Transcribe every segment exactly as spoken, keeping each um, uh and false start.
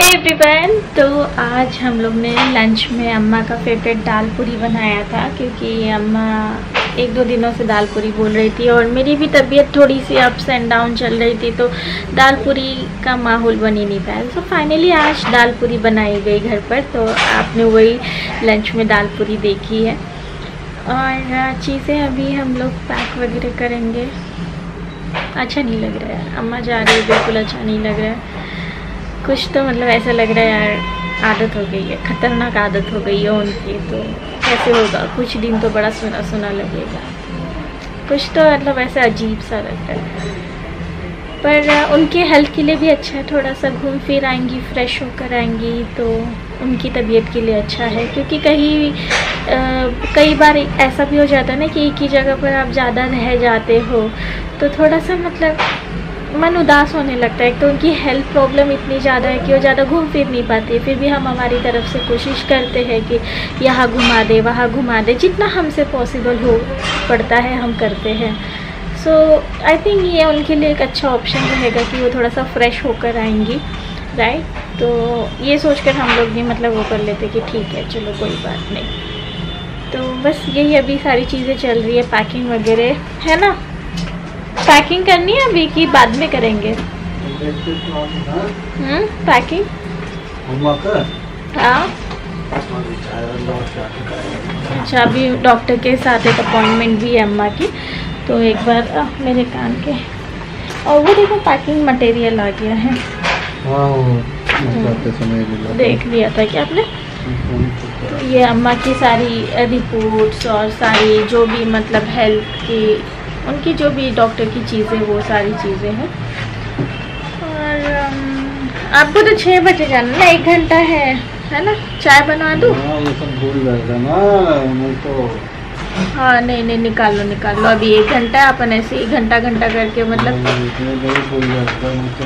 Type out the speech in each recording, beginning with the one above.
Everyone, तो आज हम लोग ने लंच में अम्मा का फेवरेट दाल पूरी बनाया था, क्योंकि अम्मा एक दो दिनों से दाल पूरी बोल रही थी और मेरी भी तबीयत थोड़ी सी अप्स एंड डाउन चल रही थी, तो दाल पूरी का माहौल बन ही नहीं पाया। तो फाइनली आज दाल पूरी बनाई गई घर पर। तो आपने वही लंच में दाल पूरी देखी है और चीज़ें अभी हम लोग पैक वगैरह करेंगे। अच्छा नहीं लग रहा है, अम्मा जा रही है, बिल्कुल अच्छा नहीं लग रहा है। कुछ तो मतलब ऐसा लग रहा है यार, आदत हो गई है, ख़तरनाक आदत हो गई है उनकी, तो कैसे होगा। कुछ दिन तो बड़ा सुना सुना लगेगा, कुछ तो मतलब ऐसा अजीब सा लगता है। पर उनके हेल्थ के लिए भी अच्छा है, थोड़ा सा घूम फिर आएंगी, फ्रेश होकर आएंगी तो उनकी तबीयत के लिए अच्छा है। क्योंकि कहीं आ, कई बार ऐसा भी हो जाता है ना कि एक ही जगह पर आप ज़्यादा रह जाते हो तो थोड़ा सा मतलब मन उदास होने लगता है। तो उनकी हेल्थ प्रॉब्लम इतनी ज़्यादा है कि वो ज़्यादा घूम फिर नहीं पाती। फिर भी हम हमारी तरफ से कोशिश करते हैं कि यहाँ घुमा दे, वहाँ घुमा दे, जितना हमसे पॉसिबल हो पड़ता है हम करते हैं। सो आई थिंक ये उनके लिए एक अच्छा ऑप्शन रहेगा कि वो थोड़ा सा फ्रेश होकर आएंगी, राइट। तो ये सोचकर हम लोग भी मतलब वो कर लेते कि ठीक है, चलो कोई बात नहीं। तो बस यही अभी सारी चीज़ें चल रही है, पैकिंग वगैरह है ना। पैकिंग करनी है अभी कि बाद में करेंगे? हम्म पैकिंग हाँ। अच्छा, अभी डॉक्टर के साथ एक अपॉइंटमेंट भी है अम्मा की, तो एक बार आ, मेरे कान के और वो देखो पैकिंग मटेरियल आ गया है। देख लिया था क्या आपने? तो ये अम्मा की सारी रिपोर्ट्स और सारी जो भी मतलब हेल्थ की उनकी जो भी डॉक्टर की चीज़ें, वो सारी चीज़ें हैं। और आपको तो छः बजे जाना ना, एक घंटा है है ना। चाय बनवा दूँ? ये सब भूल जाएगा ना, नहीं तो। हाँ नहीं नहीं, निकाल लो निकाल लो, अभी एक घंटा है, अपन ऐसे ही घंटा घंटा करके मतलब भूल जाएगा।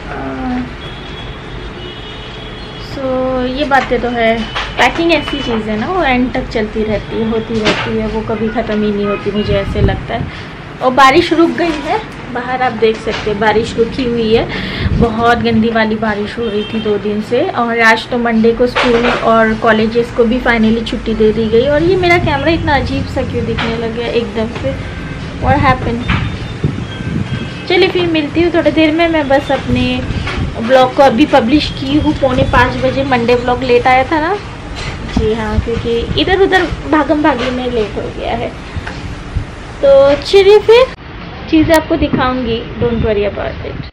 सो ये बातें तो है। पैकिंग ऐसी चीज़ है ना, वो एंड तक चलती रहती है, होती रहती है, वो कभी ख़त्म ही नहीं होती, मुझे ऐसे लगता है। और बारिश रुक गई है बाहर, आप देख सकते हैं बारिश रुकी हुई है। बहुत गंदी वाली बारिश हो रही थी दो दिन से। और आज तो मंडे को स्कूल और कॉलेजेस को भी फाइनली छुट्टी दे दी गई। और ये मेरा कैमरा इतना अजीब सा क्यों दिखने लग गया एकदम से, व्हाट हैपन। चलिए फिर मिलती हूँ थोड़ी देर में। मैं बस अपने ब्लॉग को अभी पब्लिश की हूँ, पौने पाँच बजे मंडे ब्लॉग लेट आया था ना जी हाँ, क्योंकि इधर उधर भागम भागी में लेट हो गया है। तो चलिए फिर चीज़ें आपको दिखाऊंगी, डोंट वरी अबाउट इट।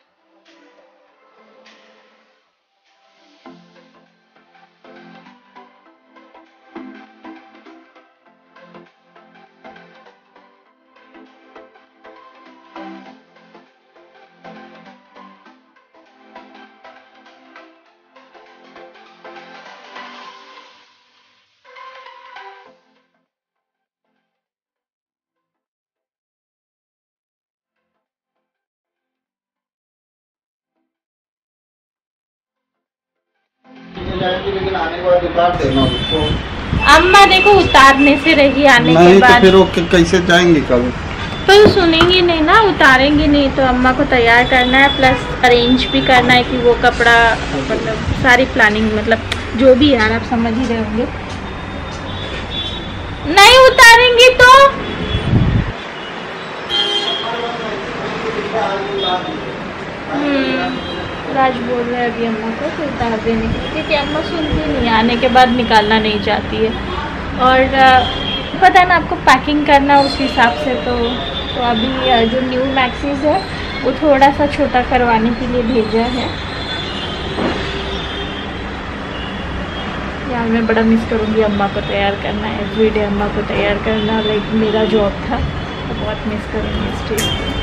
लेकिन आने के बाद उतार देना उसको। अम्मा देखो उतारने से रही, आने नहीं के बाद तो फिर वो कैसे जाएंगे कल? पर सुनेंगी नहीं ना, उतारेंगी नहीं। तो अम्मा को तैयार करना है, प्लस अरेंज भी करना है कि वो कपड़ा मतलब सारी प्लानिंग, मतलब जो भी यार आप समझ ही रहे होंगे। नहीं उतारेंगी तो राज बोल रहा है अभी अम्मा को कि उतार देने के लिए, क्योंकि अम्मा सुनती नहीं, आने के बाद निकालना नहीं चाहती है। और पता है ना आपको पैकिंग करना उस हिसाब से। तो तो अभी जो न्यू मैक्सीज है वो थोड़ा सा छोटा करवाने के लिए भेजा है यार। मैं बड़ा मिस करूँगी अम्मा को तैयार करना, एवरीडे अम्मा को तैयार करना, लाइक मेरा जॉब था, तो बहुत मिस करूँगी इस चीज़ को।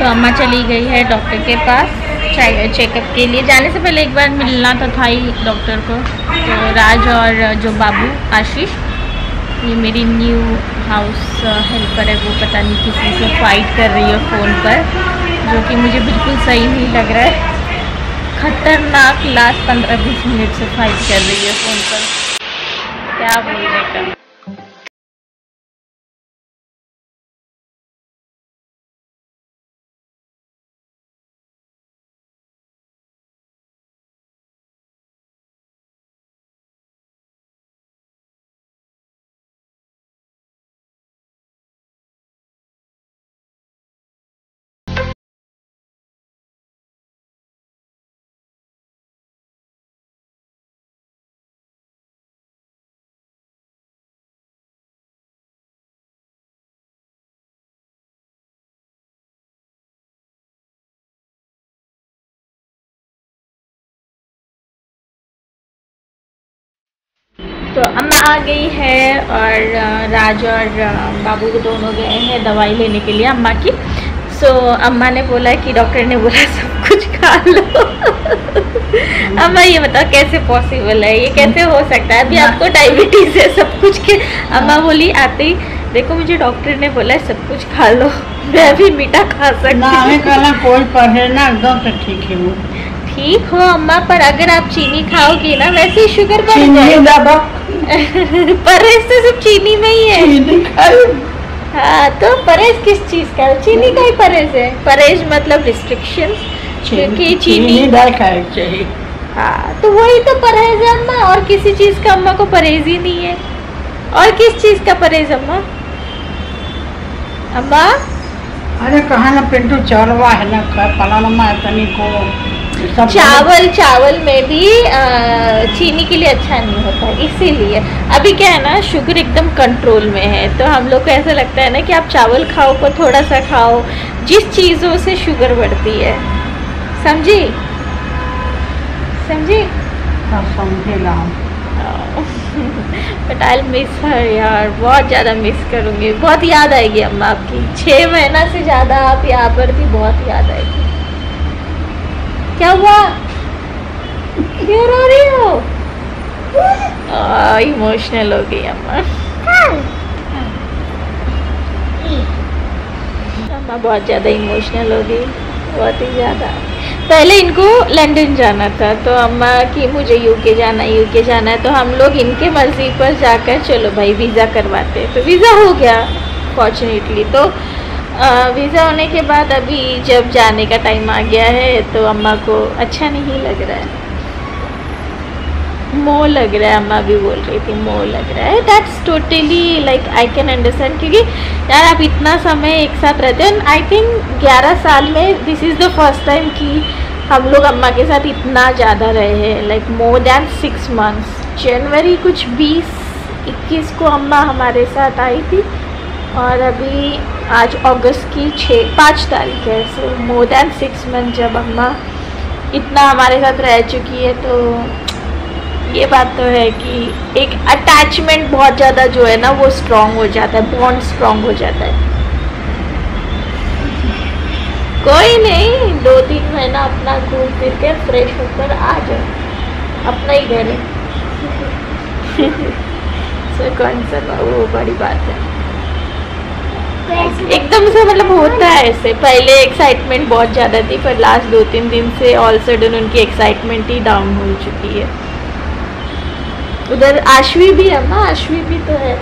तो अम्मा चली गई है डॉक्टर के पास चेकअप के लिए। जाने से पहले एक बार मिलना तो था ही डॉक्टर को। तो राज और जो बाबू आशीष, ये मेरी न्यू हाउस हेल्पर है, वो पता नहीं किसी से फाइट कर रही है फ़ोन पर, जो कि मुझे बिल्कुल सही नहीं लग रहा है। खतरनाक लास्ट पंद्रह बीस मिनट से फाइट कर रही है फ़ोन पर, क्या बोलने का। तो अम्मा आ गई है और राज और बाबू दोनों गए हैं दवाई लेने के लिए अम्मा की। सो so, अम्मा ने बोला कि डॉक्टर ने बोला सब कुछ खा लो। अम्मा ये बताओ कैसे पॉसिबल है, ये कैसे हो सकता है? अभी आपको डायबिटीज है, सब कुछ के। अम्मा बोली आते ही देखो मुझे डॉक्टर ने बोला है सब कुछ खा लो, मैं भी मीठा खा सकती हूँ। कोई परहेज ना एकदम से ठीक है वो ठीक हो अम्मा, पर अगर आप चीनी खाओगी ना वैसे शुगर बढ़ जाएगा। परहेज तो सब चीनी में ही है। हाँ तो परहेज किस चीज का? चीनी का ही परहेज है। परहेज मतलब रिस्ट्रिक्शन, क्योंकि चीनी खानी चाहिए। हाँ तो वही तो परहेज है अम्मा, और किसी चीज का अम्मा को परहेज ही नहीं है। और किस चीज का परहेज अम्मा? अम्मा अरे कहा ना पिंटू चौरवा है ना पलानमा है तनी को चावल चावल में भी आ, चीनी के लिए अच्छा नहीं होता है, इसीलिए। अभी क्या है ना शुगर एकदम कंट्रोल में है, तो हम लोग को ऐसा लगता है ना कि आप चावल खाओ को थोड़ा सा खाओ, जिस चीज़ों से शुगर बढ़ती है। समझी समझी समझेगा। बट आई मिस हर यार, बहुत ज़्यादा मिस करूँगी, बहुत याद आएगी अम्मा आपकी। छः महीना से ज़्यादा आप यहाँ पर थी, बहुत याद आएगी। क्या हुआ? क्यों रो रही हो? इमोशनल हो गई अम्मा। अम्मा बहुत ज़्यादा इमोशनल हो गई, बहुत ही ज़्यादा। पहले इनको लंदन जाना था, तो अम्मा की मुझे यूके जाना है यूके जाना है, तो हम लोग इनके मर्जी पर जाकर चलो भाई वीज़ा करवाते, तो वीज़ा हो गया फॉर्चुनेटली। तो वीज़ा होने के बाद अभी जब जाने का टाइम आ गया है तो अम्मा को अच्छा नहीं लग रहा है, मोह लग रहा है। अम्मा भी बोल रही थी मोह लग रहा है। That's totally like I can understand, क्योंकि यार आप इतना समय एक साथ रहते हैं। आई थिंक ग्यारह साल में this is the first time कि हम लोग अम्मा के साथ इतना ज़्यादा रहे हैं, like more than six months. जनवरी कुछ बीस इक्कीस को अम्मा हमारे साथ आई थी, और अभी आज अगस्त की छः पाँच तारीख है। So more than six month जब अम्मा इतना हमारे साथ रह चुकी है, तो ये बात तो है कि एक अटैचमेंट बहुत ज़्यादा जो है ना वो स्ट्रॉन्ग हो जाता है, बॉन्ड स्ट्रॉन्ग हो जाता है। कोई नहीं, दो तीन महीना अपना घूम फिर के फ्रेश होकर आ जाओ, अपना ही घर है। सो कौन सा वो बड़ी बात है एकदम से, मतलब होता है ऐसे। पहले एक्साइटमेंट बहुत ज़्यादा थी, पर लास्ट दो तीन दिन से ऑल सडन उनकी एक्साइटमेंट ही डाउन हो चुकी है। उधर आश्वी भी है ना, आश्वी भी तो है,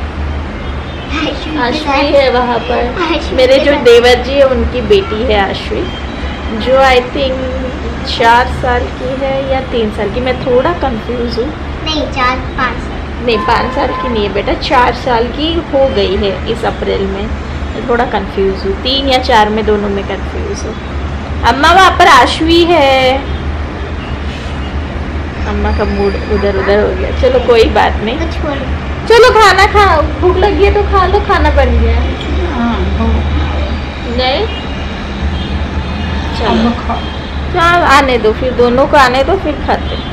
आश्वी है वहाँ पर। मेरे जो देवर जी है उनकी बेटी है आश्वी, जो आई थिंक चार साल की है या तीन साल की, मैं थोड़ा कंफ्यूज हूँ। नहीं चार पाँच साल नहीं पाँच साल की नहीं है बेटा, चार साल की हो गई है इस अप्रैल में। मैं थोड़ा कंफ्यूज हूँ, तीन या चार में दोनों में कंफ्यूज हूँ। अम्मा वहाँ पर आश्वी है, अम्मा का मूड उधर उधर हो गया। चलो कोई बात नहीं, चलो खाना खा, भूख लगी है तो खा लो, खाना बन गया है। नहीं चलो चल आने दो, फिर दोनों को आने दो, फिर खाते।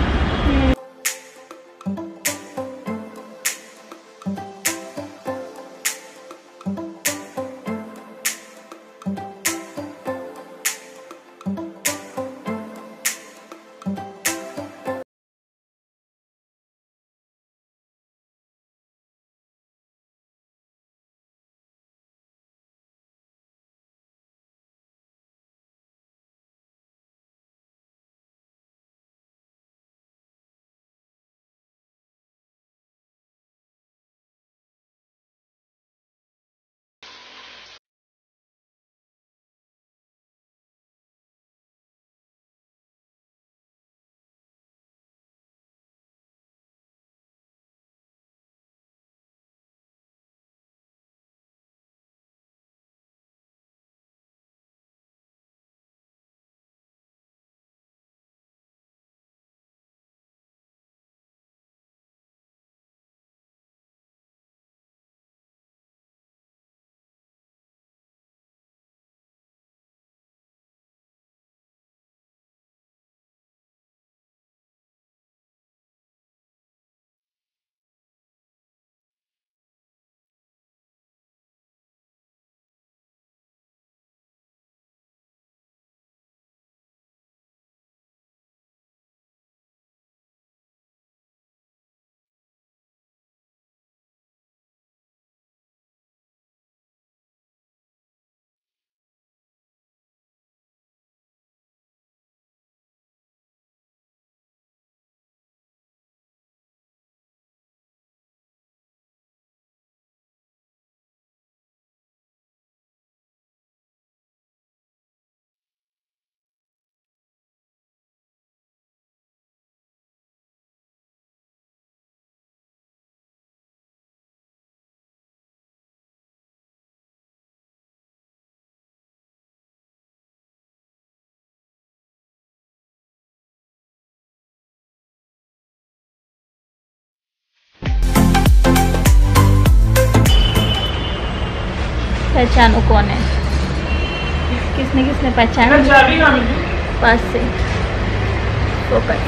पहचानो कौन है, किसने किसने पहचाना पास से। फोकस,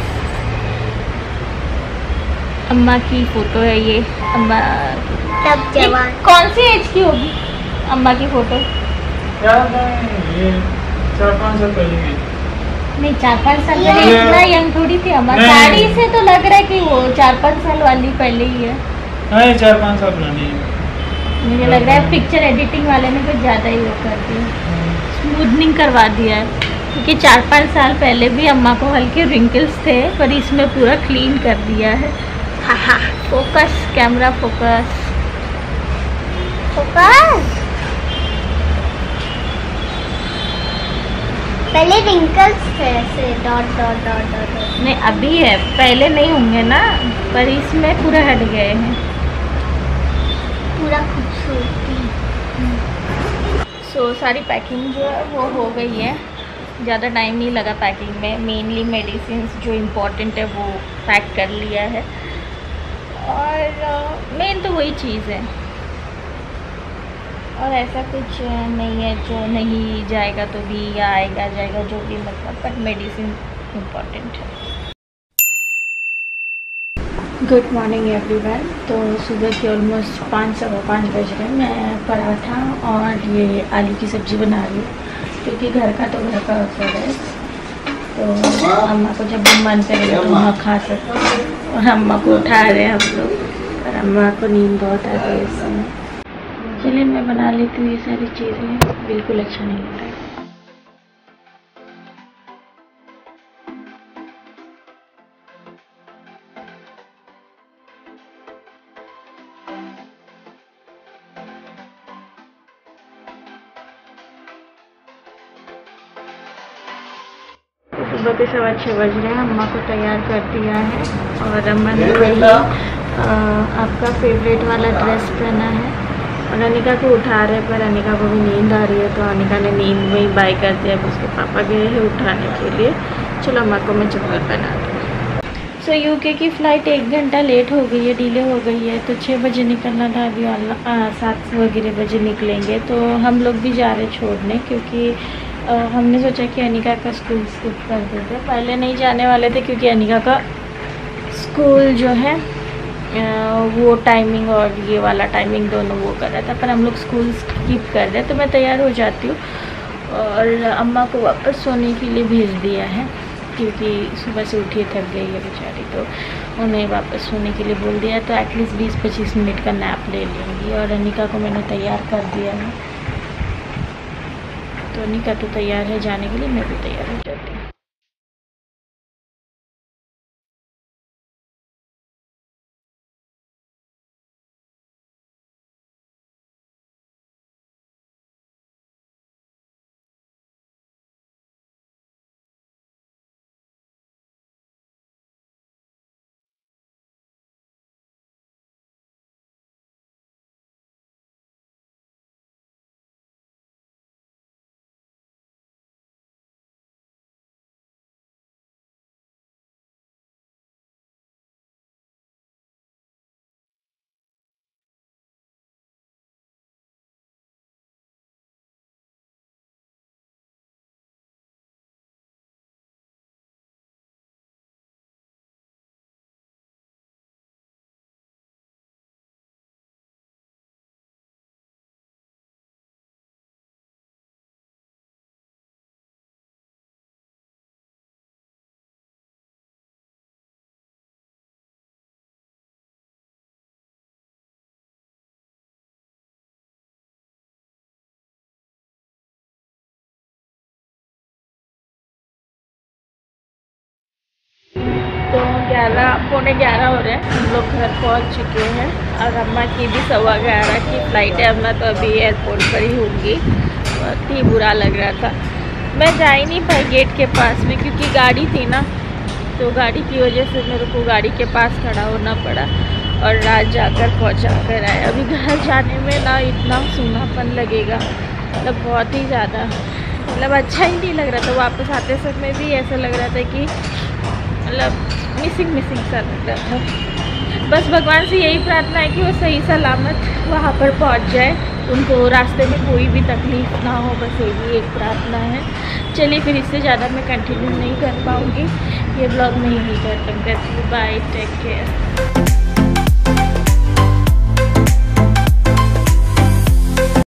अम्मा की फोटो है ये। अम्मा तब जवान कौन सी एज की होगी अम्मा की फोटो? ये चार पाँच साल पहले की। नहीं, चार पाँच साल ये- पहले इतना यंग थोड़ी थी अम्मा। नहीं। साड़ी से तो लग रहा है कि वो चार पाँच साल वाली पहले ही है। हाँ, चार पाँच साल पुरानी है। मुझे लग रहा है पिक्चर एडिटिंग वाले ने कुछ ज़्यादा ही वो कर दिया, स्मूथनिंग करवा दिया है। क्योंकि चार पाँच साल पहले भी अम्मा को हल्के रिंकल्स थे, पर इसमें पूरा क्लीन कर दिया है। हाँ हाँ, फोकस, कैमरा फोकस। फोकस। पहले रिंकल्स थे ऐसे dot dot dot dot dot. नहीं, अभी है, पहले नहीं होंगे ना, पर इसमें पूरा हट गए हैं। पूरा खूबसूरती। सो so, सारी पैकिंग जो है वो हो गई है। ज़्यादा टाइम नहीं लगा पैकिंग में। मेनली मेडिसिन जो इम्पोर्टेंट है वो पैक कर लिया है, और मेन uh, तो वही चीज़ है, और ऐसा कुछ नहीं है जो नहीं जाएगा तो भी, या आएगा जाएगा जो भी, मतलब बट मेडिसिन इम्पोर्टेंट है। Good morning everyone. तो सुबह के ऑलमोस्ट पाँच सवा पाँच बज रहे। मैं पराठा और ये आलू की सब्ज़ी बना रही हूँ, क्योंकि घर का तो घर का होता है, तो अम्मा को जब भी मन करेगा तो अम्मा खा सकते हैं। और अम्मा को उठा रहे हैं हम लोग, और अम्मा को नींद बहुत आ रही है इस समय। चलिए मैं बना लेती हूँ ये सारी चीज़ें, बिल्कुल अच्छा नहीं लग रहा है। सुबह के सवा छः बज रहे हैं। अम्मा को तैयार कर दिया है, और अम्मा ने वही आपका फेवरेट वाला ड्रेस पहना है, और अनिका को उठा रहे, पर अनिका को भी नींद आ रही है, तो अनिका ने नींद में ही बाय कर दिया। अब उसके पापा गए हैं उठाने के लिए। चलो अम्मा को मैं चप्पल पहना दूँ। सो यूके की फ़्लाइट एक घंटा लेट हो गई है, डिले हो गई है, तो छः बजे निकलना था। अभी सात वगैरह बजे निकलेंगे, तो हम लोग भी जा रहे छोड़ने, क्योंकि आ, हमने सोचा कि अनिका का स्कूल स्किप कर देते। पहले नहीं जाने वाले थे, क्योंकि अनिका का स्कूल जो है आ, वो टाइमिंग और ये वाला टाइमिंग दोनों वो कर रहा था, पर हम लोग स्कूल स्किप कर रहे, तो मैं तैयार हो जाती हूँ। और अम्मा को वापस सोने के लिए भेज दिया है, क्योंकि सुबह से उठी थक गई है बेचारी, तो उन्हें वापस सोने के लिए बोल दिया। तो एटलीस्ट बीस पच्चीस मिनट का नैप ले लेंगी। और अनिका को मैंने तैयार कर दिया है, तो अनिका तो तैयार है जाने के लिए, मैं भी तैयार हो जाती हूँ। तो ग्यारह पौने ग्यारह हो रहे हैं, हम लोग घर पहुंच चुके हैं, और अम्मा की भी सवा ग्यारह की फ़्लाइट है। अम्मा तो अभी एयरपोर्ट पर ही होंगी। बहुत ही बुरा लग रहा था, मैं जा ही नहीं पाई गेट के पास में, क्योंकि गाड़ी थी ना, तो गाड़ी की वजह से मेरे को गाड़ी के पास खड़ा होना पड़ा, और रात जाकर पहुंचा कर आए। अभी घर जाने में ना इतना सूनापन लगेगा, मतलब बहुत ही ज़्यादा, मतलब अच्छा ही नहीं लग रहा था। वापस आते समय भी ऐसा लग रहा था कि मतलब मिसिंग मिसिंग सा लग रहा था। बस भगवान से यही प्रार्थना है कि वो सही सलामत वहाँ पर पहुँच जाए, उनको रास्ते में कोई भी तकलीफ़ ना हो, बस यही एक प्रार्थना है। चलिए फिर इससे ज़्यादा मैं कंटिन्यू नहीं कर पाऊँगी, ये ब्लॉग मैं यही कर सकती हूँ। Bye, take care.